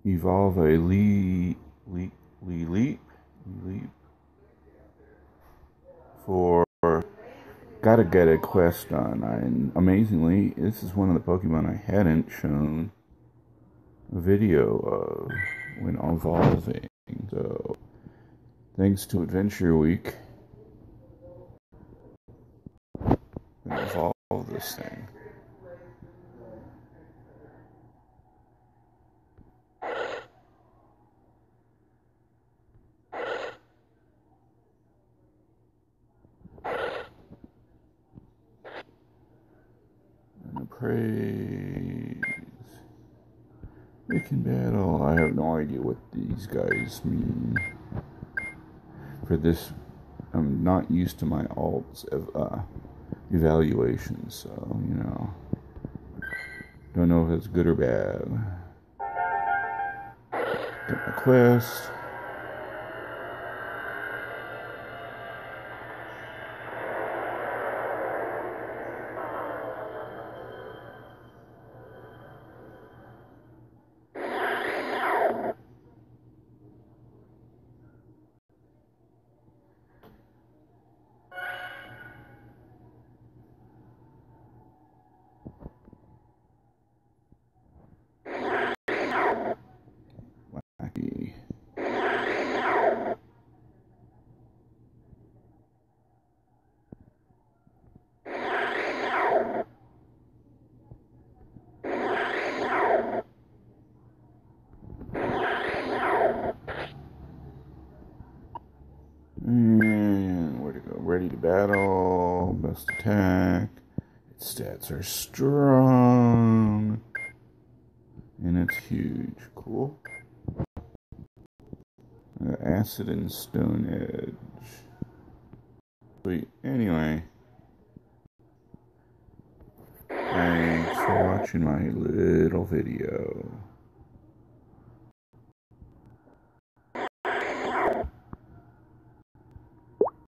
evolve a Lileep for gotta get a quest done. And amazingly, this is one of the Pokemon I hadn't shown a video of when evolving. So, thanks to Adventure Week, I'm gonna evolve this thing. Praise. It can battle. I have no idea what these guys mean. For this, I'm not used to my alts of evaluations, so don't know if it's good or bad. Get my quest. Wacky. And where to go? Ready to battle. Best attack. Its stats are strong. And it's huge. Cool. Acid and Stone Edge. Sweet. Anyway. Thanks for watching my little video.